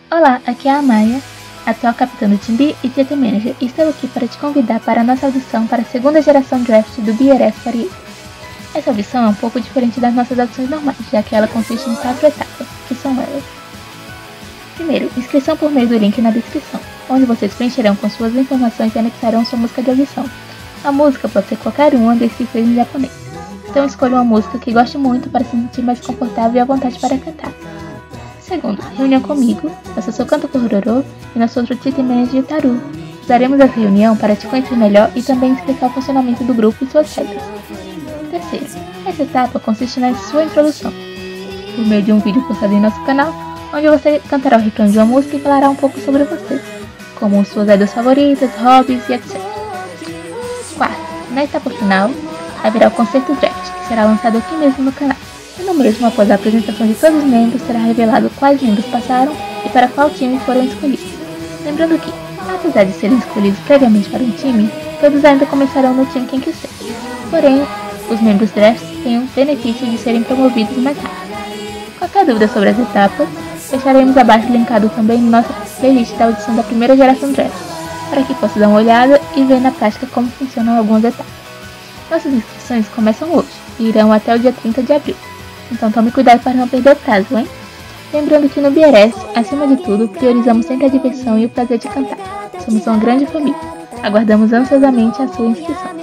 Olá, aqui é a Maia, atual capitã do Timbi e Theater Manager, e estou aqui para te convidar para a nossa audição para a segunda geração draft do BRS 48. Essa audição é um pouco diferente das nossas audições normais, já que ela consiste em 4 etapas, que são elas. Primeiro, inscrição por meio do link na descrição, onde vocês preencherão com suas informações e anexarão sua música de audição. A música pode ser qualquer uma descritas em japonês, então escolha uma música que goste muito para se sentir mais confortável e à vontade para cantar. Segundo, reunião comigo, eu sou Canto Kororo e nós somos o Theater Manager Taru. Usaremos essa reunião para te conhecer melhor e também explicar o funcionamento do grupo e suas regras. Terceiro, essa etapa consiste na sua introdução, por meio de um vídeo postado em nosso canal, onde você cantará o refrão de uma música e falará um pouco sobre você, como suas idols favoritas, hobbies e etc. Quarto, na etapa final, haverá o concerto draft, que será lançado aqui mesmo no canal. E no mesmo, após a apresentação de todos os membros, será revelado quais membros passaram e para qual time foram escolhidos. Lembrando que, apesar de serem escolhidos previamente para um time, todos ainda começarão no time quem quiser. Porém, os membros drafts têm o benefício de serem promovidos mais rápido. Qualquer dúvida sobre as etapas, deixaremos abaixo linkado também em nossa playlist da audição da primeira geração draft, para que possa dar uma olhada e ver na prática como funcionam algumas etapas. Nossas inscrições começam hoje e irão até o dia 30 de abril. Então tome cuidado para não perder o prazo, hein? Lembrando que no BRS, acima de tudo, priorizamos sempre a diversão e o prazer de cantar. Somos uma grande família. Aguardamos ansiosamente a sua inscrição.